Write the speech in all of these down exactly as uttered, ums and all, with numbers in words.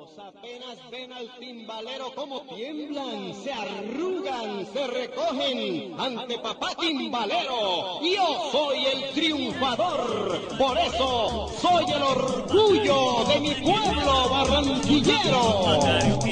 Apenas ven al timbalero como tiemblan, se arrugan, se recogen ante papá timbalero. Yo soy el triunfador, por eso soy el orgullo de mi pueblo barranquillero.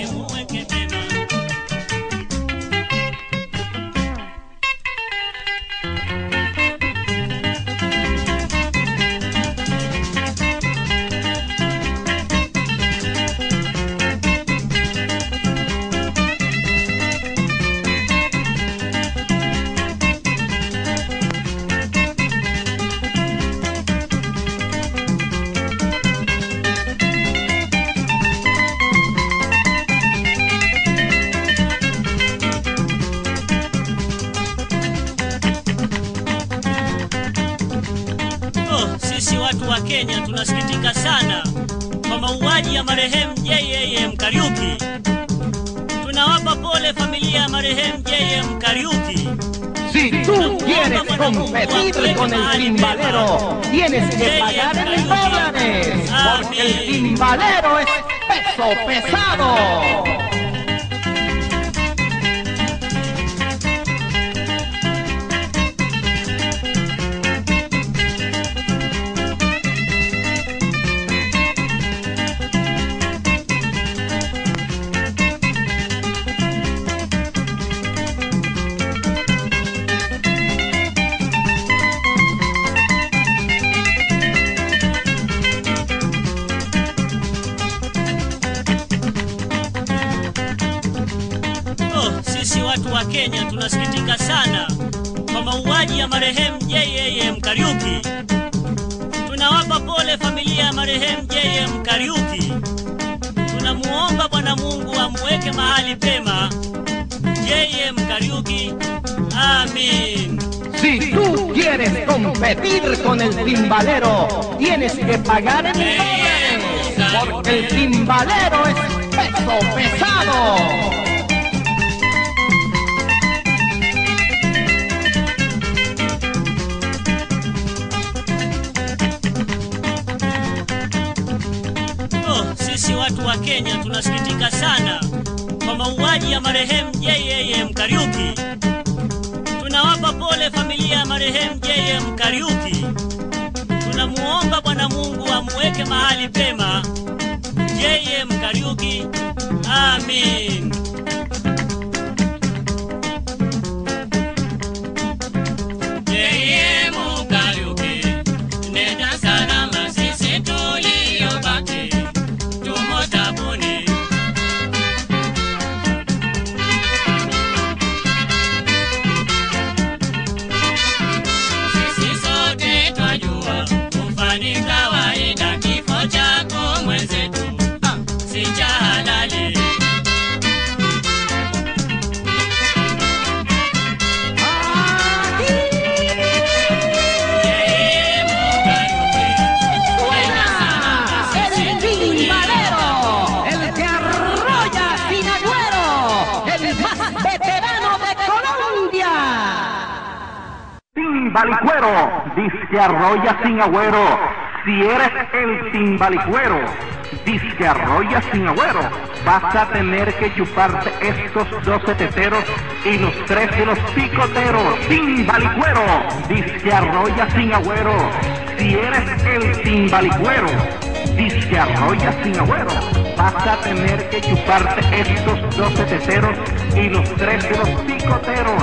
Watu wa Kenya tunasikitika sana kwa mauaji ya marehemu J M Kariuki. Tunawapa pole familia ya marehemu J M Kariuki. Si tú quieres competir con el timbalero, tienes que pagar en dólares, porque el timbalero es peso pesado. Sisi watu wa Kenya tunasikitika sana kwa mauaji ya marehemu J M Kariuki. Tunawapa pole familia ya marehemu J M Kariuki. Tunamuomba Bwana Mungu amweke mahali pema J M Kariuki. Amin. Si tú quieres competir con el timbalero, tienes que pagar en dólares, porque el timbalero es peso pesado. Sisi watu wa Kenya tunasikitika sana kwa mauaji ya marehemu J M Kariuki. Tunawapa pole familia ya marehemu J M Kariuki. Tunamuomba Bwana Mungu amweke mahali pema J M Kariuki. Amin. Timbalicuero, disque arrolla sin agüero. Si eres el timbalicuero, disque arrolla sin agüero, vas a tener que chuparte estos doce teteros y los tres de los picoteros. Timbalicuero, disque arrolla sin agüero. Si eres el timbalicuero, disque arrolla sin agüero, vas a tener que chuparte estos doce teteros y los tres de los picoteros.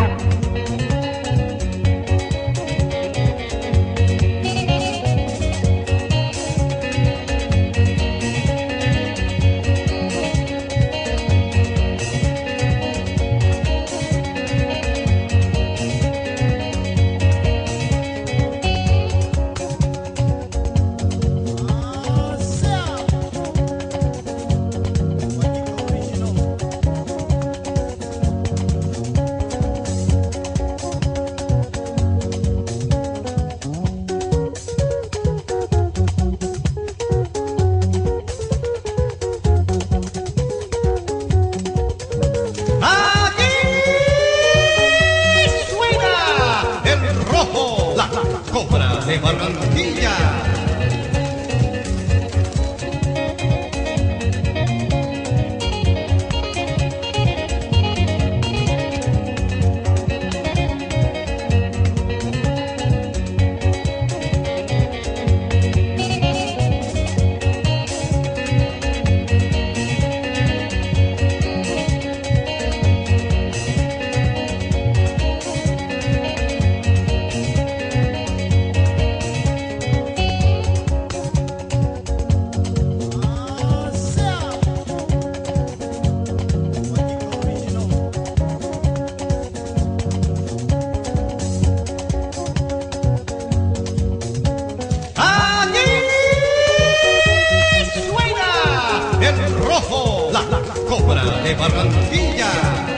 Cobra de Barranquilla.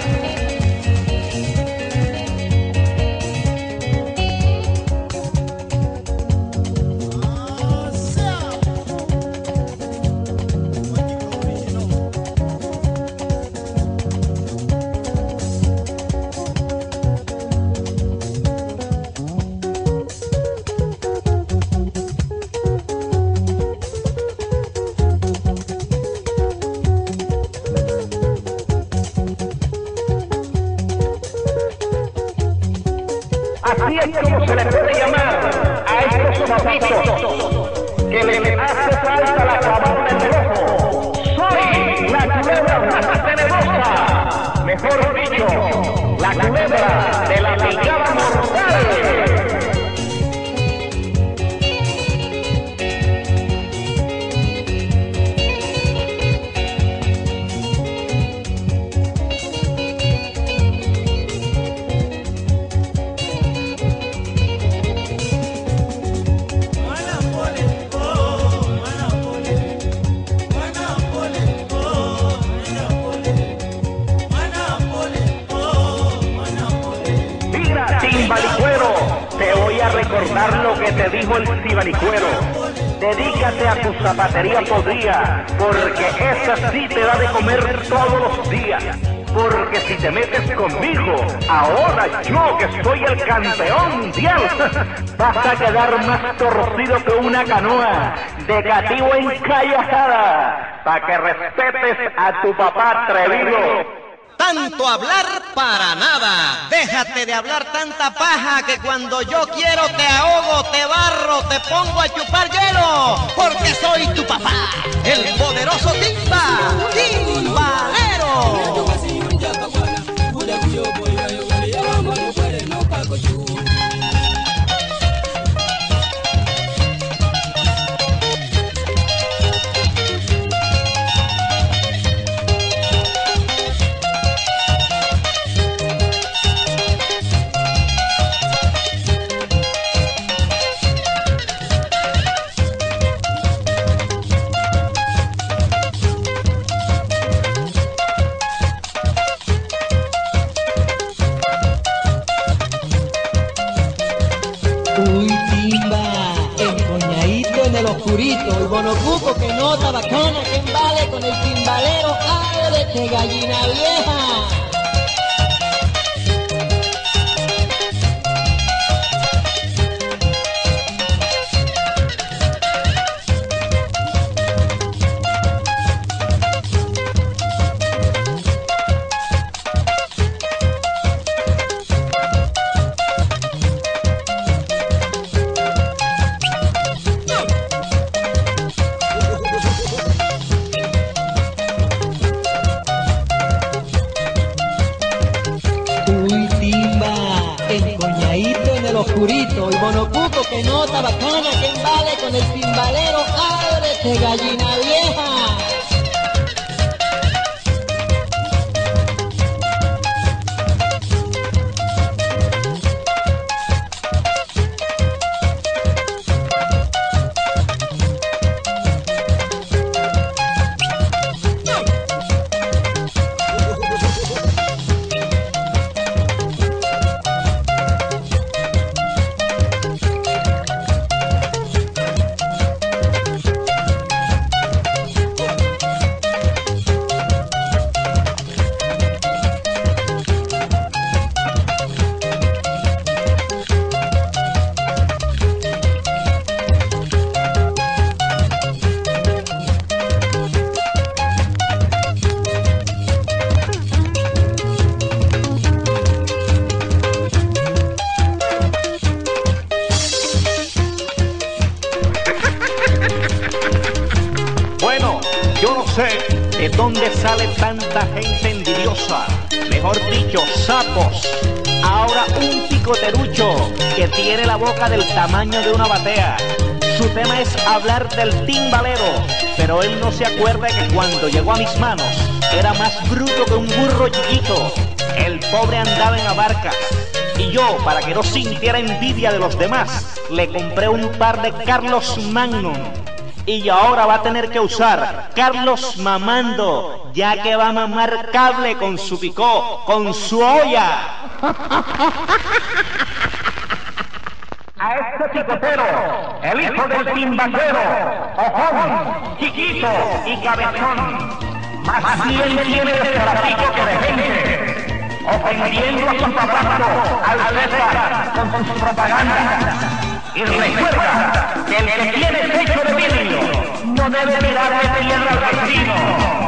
Así es como se le puede llamar a estos papitos que les hace falta la clavada en el ojo. Soy la culebra más tenebrosa, mejor dicho, la culebra de la picada mortal. Timbalicuero, te voy a recordar lo que te dijo el Timbalicuero. Dedícate a tu zapatería podrida, porque esa sí te da de comer todos los días. Porque si te metes conmigo, ahora yo que soy el campeón mundial, vas a quedar más torcido que una canoa, de cativo encallajada, para que respetes a tu papá atrevido. Tanto hablar para nada. Déjate de hablar tanta paja que cuando yo quiero te ahogo, te barro, te pongo a chupar hielo. Porque soy tu papá, el poderoso Timba, Timbalero. Uy, Timba, empoñadito en el oscurito, el bonocuco que nota bacana, que embale con el timbalero, ábrete gallina vieja. Empoñadito en el oscurito, el bonocuco que nota bacana, que embale con el timbalero, ábrete gallina vieja. Yo no sé de dónde sale tanta gente envidiosa, mejor dicho, sapos. Ahora un picoterucho que tiene la boca del tamaño de una batea. Su tema es hablar del timbalero, pero él no se acuerda que cuando llegó a mis manos era más bruto que un burro chiquito. El pobre andaba en abarcas y yo, para que no sintiera envidia de los demás, le compré un par de Carlos Magnum. Y ahora va a tener que usar Carlos mamando, ya que va a mamar cable con su picó, con su olla. A este picotero, el hijo del timbalero, ojón, chiquito y cabezón, más bien tiene de trafico que de gente, ofendiendo a su papazo, al César, con su propaganda. Y recuerda que el que tiene pecho de vidrio no debe mirarle tierra al vecino.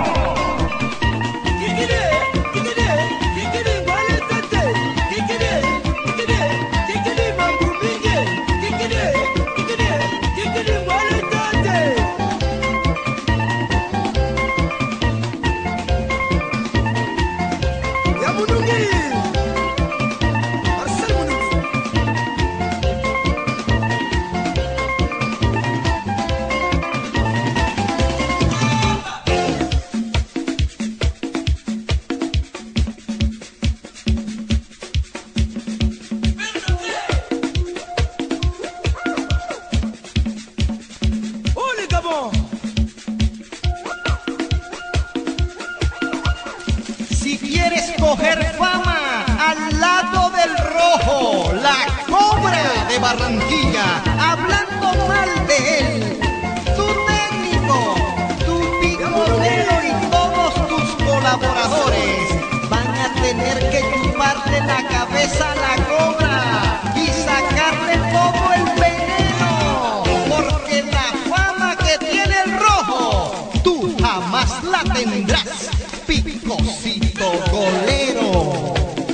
Si quieres coger fama al lado del rojo, la cobra de Barranquilla, hablando mal de él, tu técnico, tu picotero y todos tus colaboradores van a tener que chuparte la cabeza a la cobra y sacarle todo el veneno, porque la fama que tiene el rojo, tú jamás la tendrás. Picocito golero.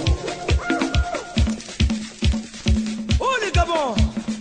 ¡Ole, Gabón!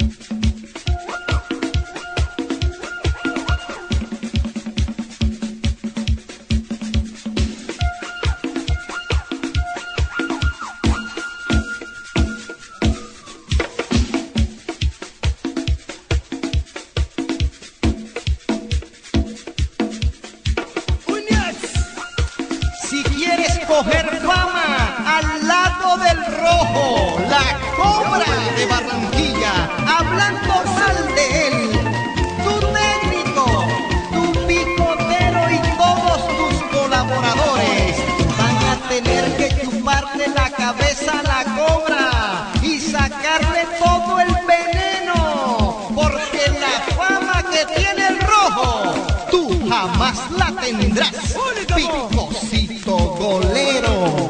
Si quieres coger fama al lado del rojo, la cobra de Barranquilla, hablando mal de él, tu técnico, tu picotero y todos tus colaboradores van a tener que chuparle la cabeza a la cobra y sacarle todo el veneno, porque la fama que tiene el rojo, tú jamás la tendrás. Picocito golero.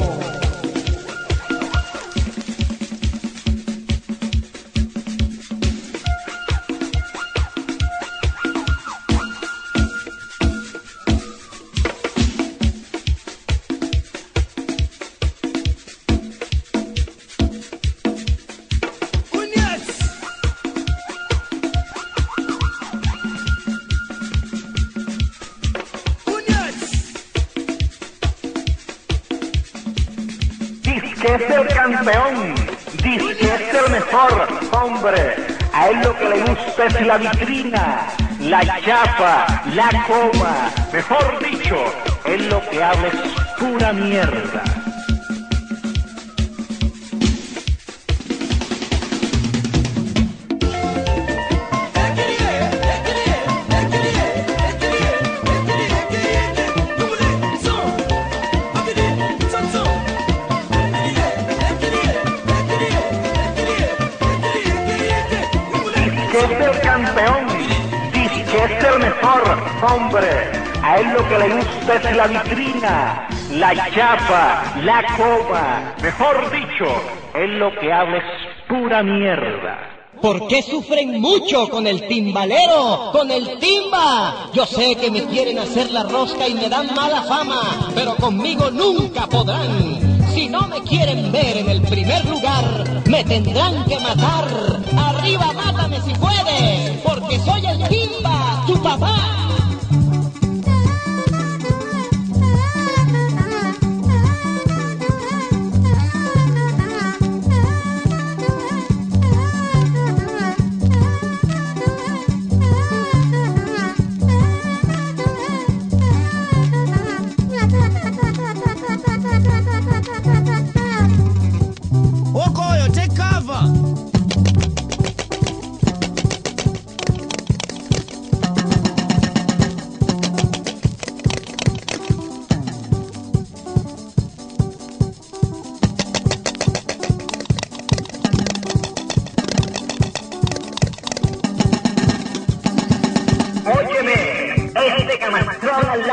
Que es el campeón, dice que es el mejor, hombre. A él lo que le gusta es la vitrina, la chapa, la coma. Mejor dicho, él lo que habla es pura mierda. Que es el campeón, dice que es el mejor, hombre. A él lo que le gusta es la vitrina, la chapa, la coma. Mejor dicho, él lo que habla es pura mierda. ¿Por qué sufren mucho con el timbalero, con el timba? Yo sé que me quieren hacer la rosca y me dan mala fama, pero conmigo nunca podrán. Si no me quieren ver en el primer lugar, me tendrán que matar. Arriba, mátame si puedes, porque soy el timba, tu papá. Okoyo, take cover.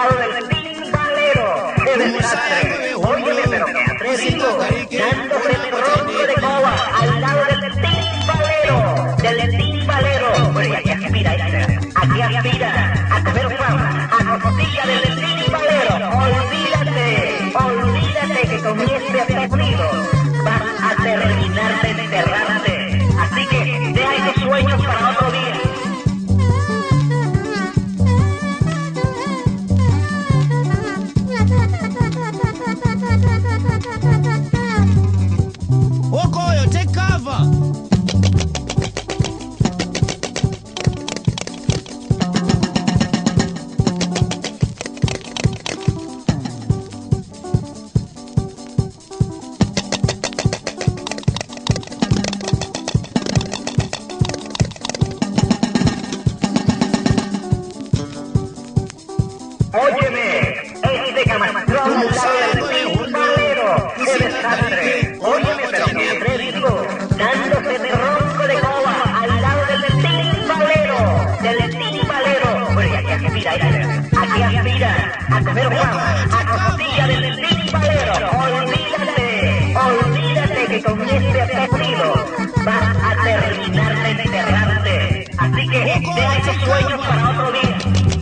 lado del timbalero. ¡Qué desastre! Óyeme, pero qué atrevido, dándose tronco de coba al lado del timbalero, del timbalero. Bueno, y aquí aspira, aquí aspira a comer fama, a costilla del timbalero. Olvídate, olvídate que comience a estar frío. Vas a terminar de enterrarte. Así que deja esos sueños para otro día. Okoyo, take cover. Óyeme, este camastrón al lado del timbalero. ¡Qué desastre! Óyeme, pero qué atrevido, dándose de ronco de coba al lado del timbalero, del timbalero. Bueno, y aquí aspira, aquí aspira a comer fama, a costilla del timbalero. Olvídate, olvídate que comience a estar frío. Vas a terminar de enterrarte. Así que deja esos sueños para otro día.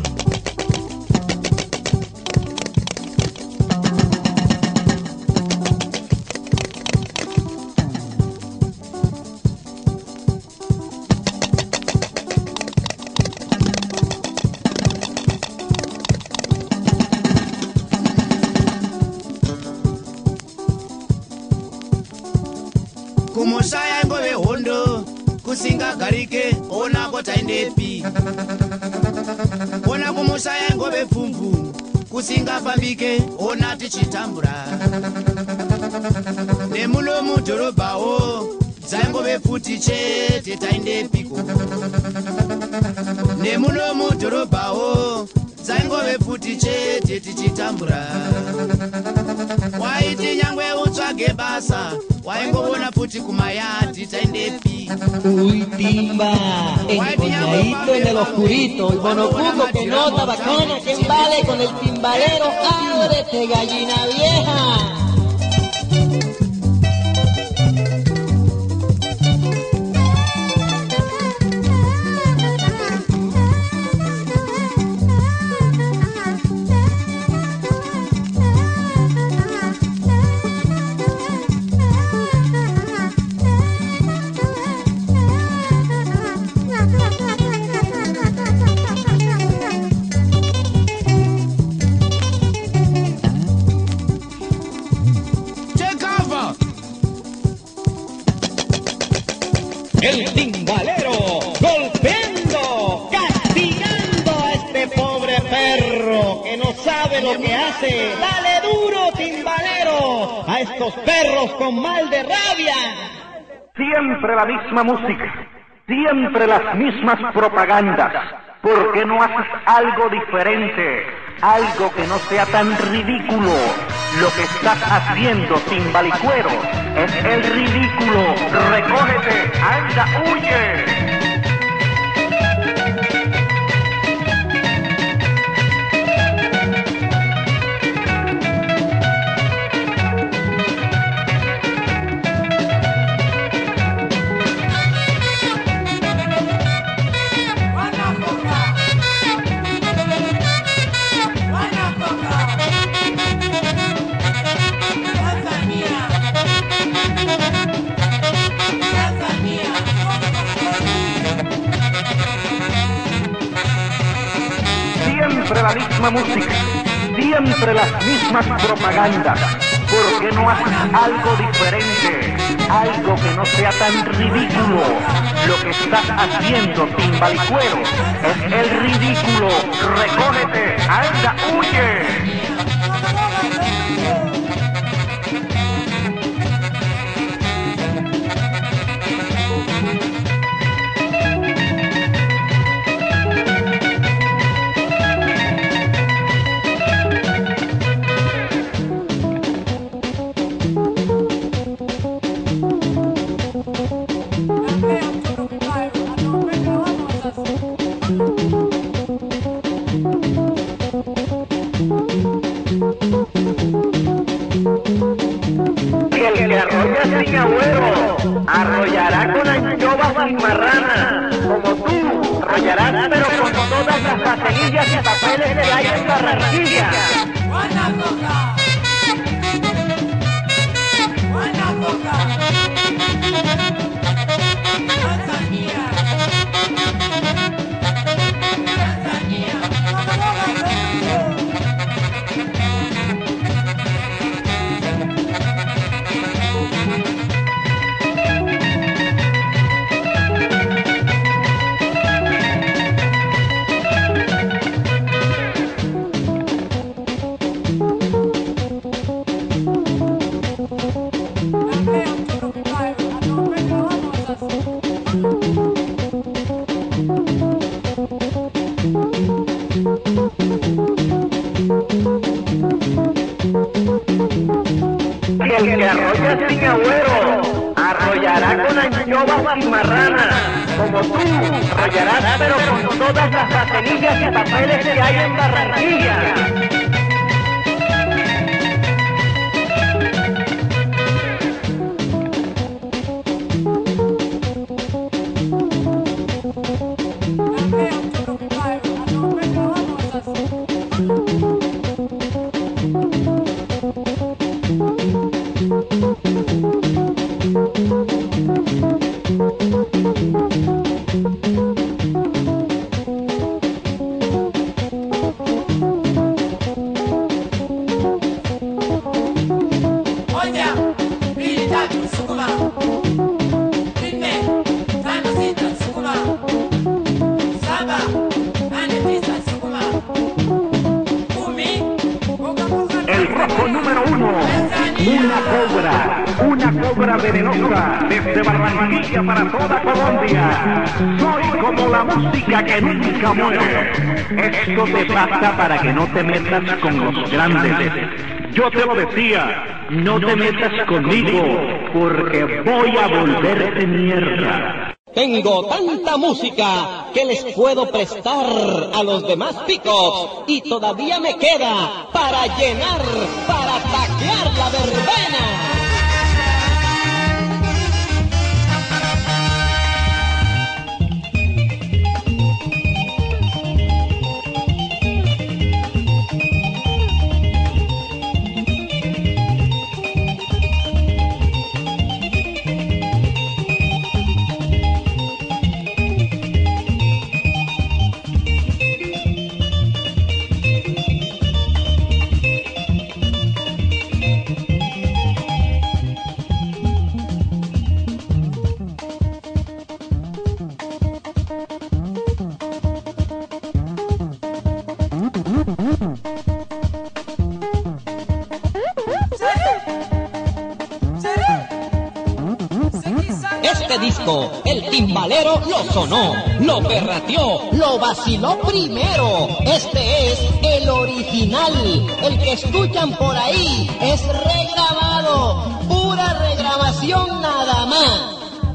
Kumushaya ngove hondo kusingagarike ona kotaindepi ona kumushaya ngove pfumvu kusingafambike ona tichitambura nemuno mudhorobhawo dzaingove pfuti chete taindepiko nemuno mudhorobhawo dzaingove pfuti chete tichitambura waiti nyangwe utsvage basa waingovona futi kumayati taindepi. Uy, timba, encoñadito en el oscurito, el monocuco que nota bacana, ¿quién vale con el timbalero? ¡Ábrete, gallina vieja! El timbalero golpeando, castigando a este pobre perro que no sabe lo que hace. Dale duro, timbalero, a estos perros con mal de rabia. Siempre la misma música, siempre las mismas propagandas. ¿Por qué no haces algo diferente? Algo que no sea tan ridículo. Lo que estás haciendo, timbalicuero, es el ridículo. Recógete, anda, huye. Siempre la misma música, siempre las mismas propagandas. ¿Por qué no haces algo diferente? Algo que no sea tan ridículo. Lo que estás haciendo, timbalicuero, es el ridículo. Recógete, anda, huye. arrollarás pero con todas las baterías y papeles que hay en Barranquilla. Buena boca. Buena boca. Tanzania. Tanzania. El que arrolla sin agüero, arrollará con anchovas y marranas, como tú, arrollarás pero con todas las baterías y papeles que hay en Barranquilla. El rojo número uno, una cobra, una cobra venenosa, desde Barranquilla para toda Colombia. Soy como la música que nunca muere. Esto te pasa para que no te metas con los grandes. Yo te lo decía, no te metas conmigo, porque voy a volverte mierda. Tengo tanta música que les puedo prestar a los demás picos y todavía me queda para llenar, para taquear la verbena. Este disco, el timbalero lo sonó, lo perrateó, lo vaciló primero. Este es el original, el que escuchan por ahí es regrabado, pura regrabación nada más.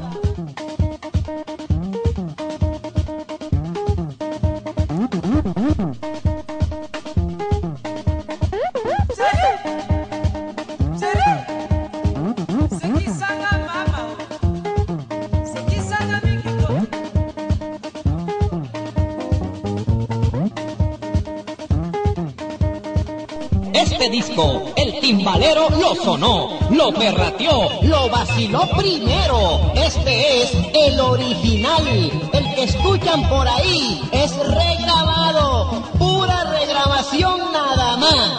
Este disco, el timbalero lo sonó, lo perrateó, lo vaciló primero. Este es el original, el que escuchan por ahí es regrabado, pura regrabación nada más.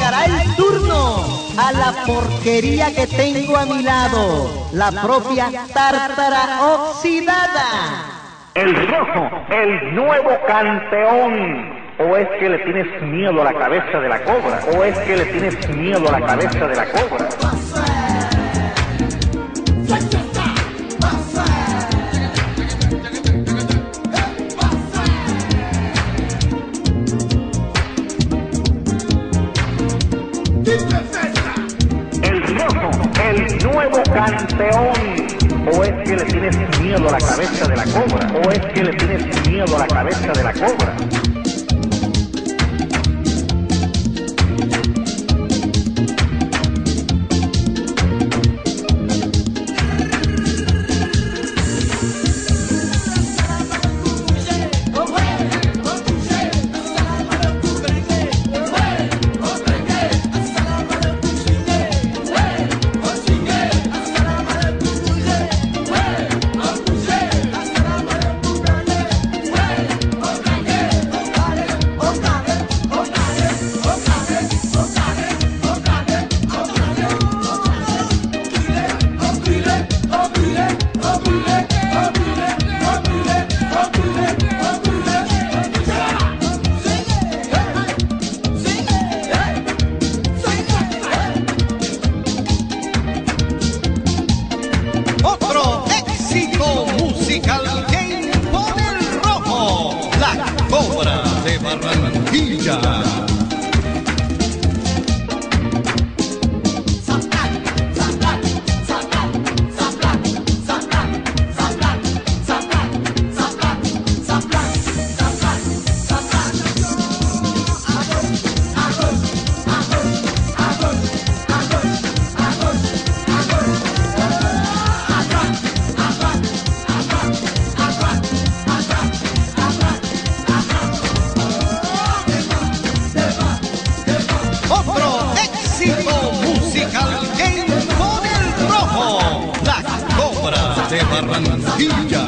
tocará el turno a la porquería que tengo a mi lado, la propia tártara oxidada. El rojo, el nuevo campeón. ¿O es que le tienes miedo a la cabeza de la cobra? ¿O es que le tienes miedo a la cabeza de la cobra? El rojo, el nuevo campeón. ¿O es que le tienes miedo a la cabeza de la cobra? ¿O es que le tienes miedo a la cabeza de la cobra? Otro éxito musical que impone el rojo, la cobra de Barranquilla. Otro éxito musical que impone el rojo, la cobra de Barranquilla.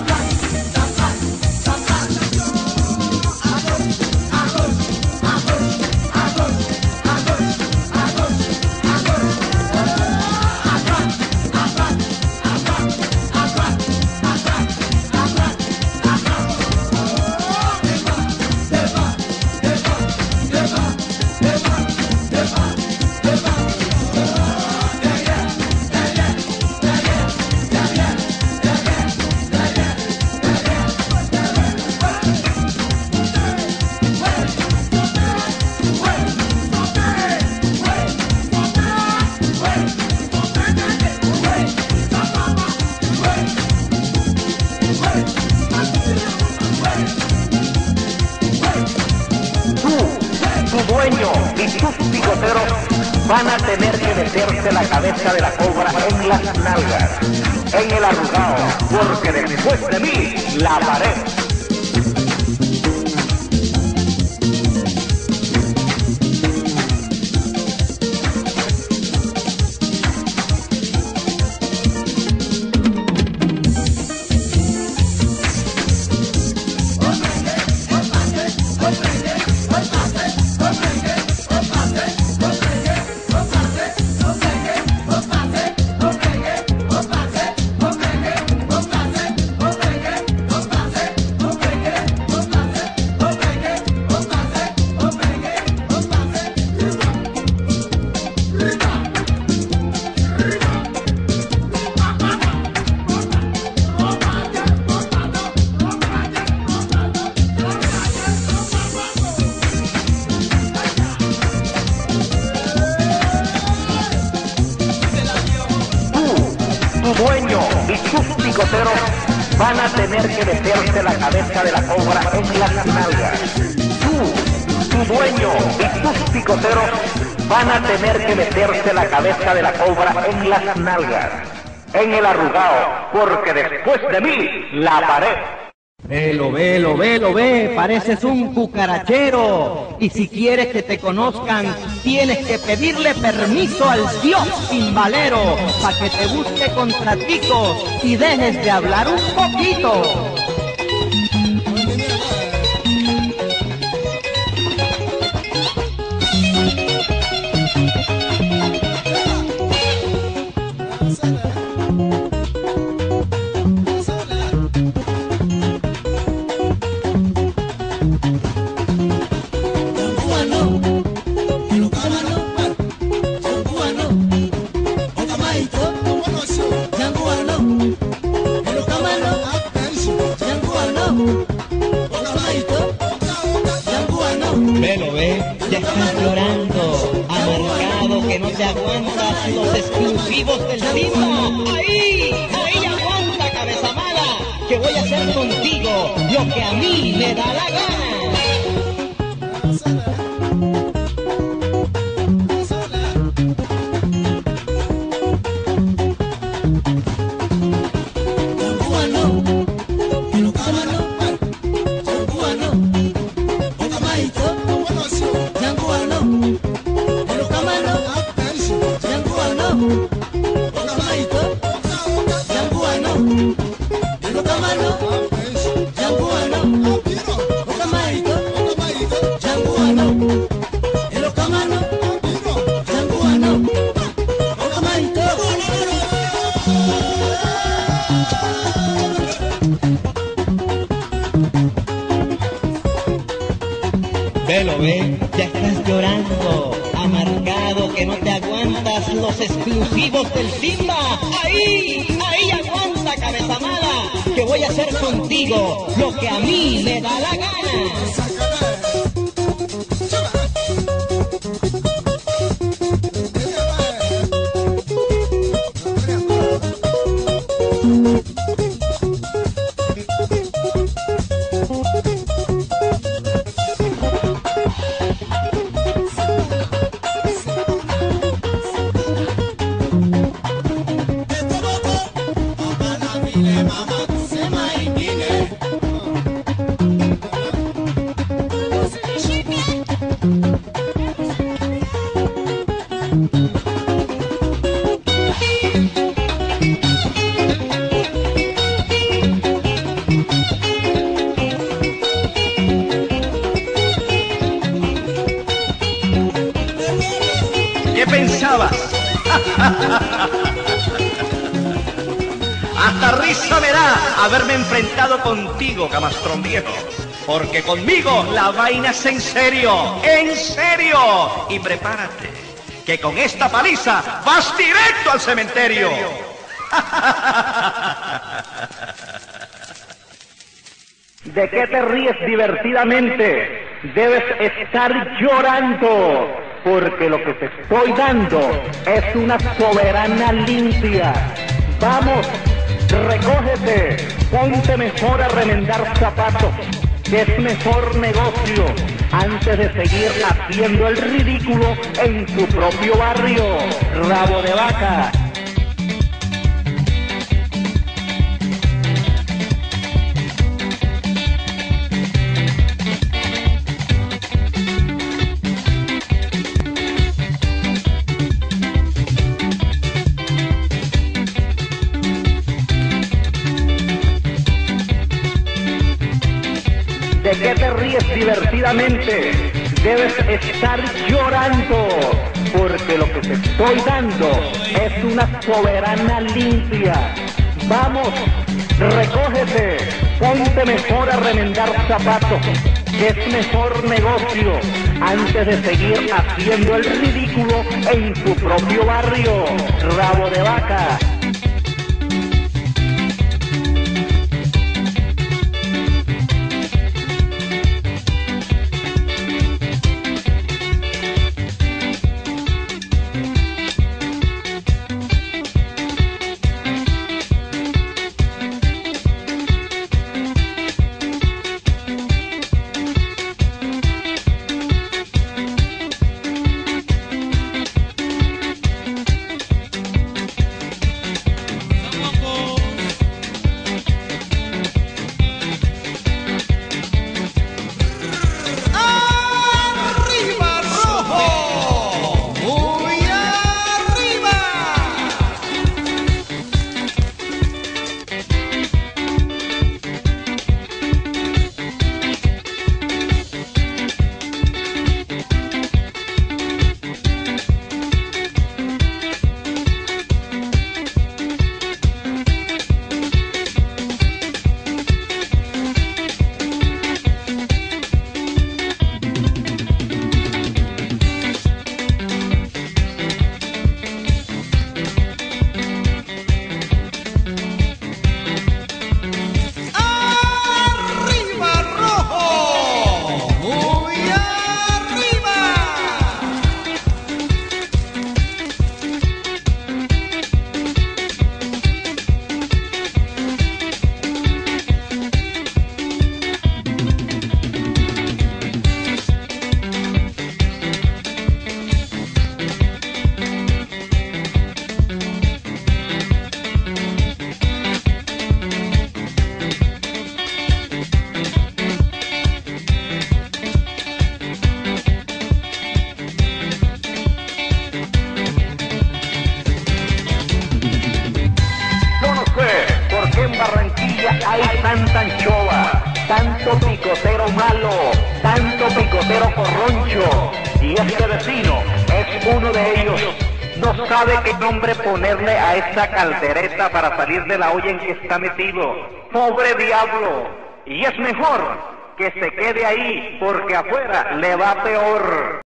Tu dueño y tus picoteros van a tener que meterse la cabeza de la cobra en las nalgas, en el arrugado, porque después de mí la pared. Tu dueño y tus picoteros van a tener que meterse la cabeza de la cobra en las nalgas. Tú, tu dueño y tus picoteros van a tener que meterse la cabeza de la cobra en las nalgas, en el arrugado, porque después de mí la pared. Velo, velo, velo, ve, pareces un cucarachero. Y si quieres que te conozcan, tienes que pedirle permiso al dios timbalero para que te busque contraticos y dejes de hablar un poquito. ya estás llorando, amargado que no te aguantas los exclusivos del Timba. Ahí, ahí aguanta, cabeza mala, que voy a hacer contigo lo que a mí me da la gana. Velo, ve, ya estás llorando, amargado que no te aguantas los exclusivos del Timba. Ahí, ahí aguanta, cabeza mala, que voy a hacer contigo lo que a mí me da la gana. ¿Qué pensabas? Hasta risa me da haberme enfrentado contigo, camastrón viejo. Porque conmigo la vaina es en serio, en serio. Y prepárate, que con esta paliza vas directo al cementerio. ¿De qué te ríes divertidamente? Debes estar llorando, porque lo que te estoy dando es una soberana limpia. Vamos, recógete, ponte mejor a remendar zapatos, que es mejor negocio, antes de seguir haciendo el ridículo en tu propio barrio. Rabo de vaca. ¿De qué te ríes divertidamente? Debes estar llorando, porque lo que te estoy dando es una soberana limpia. Vamos, recógete, ponte mejor a remendar zapatos, que es mejor negocio, antes de seguir haciendo el ridículo en tu propio barrio. Rabo de vaca. tanta anchoa, tanto picotero malo, tanto picotero corroncho, y este vecino es uno de ellos. No sabe qué nombre ponerle a esta caldereta para salir de la olla en que está metido. ¡Pobre diablo! Y es mejor que se quede ahí, porque afuera le va peor.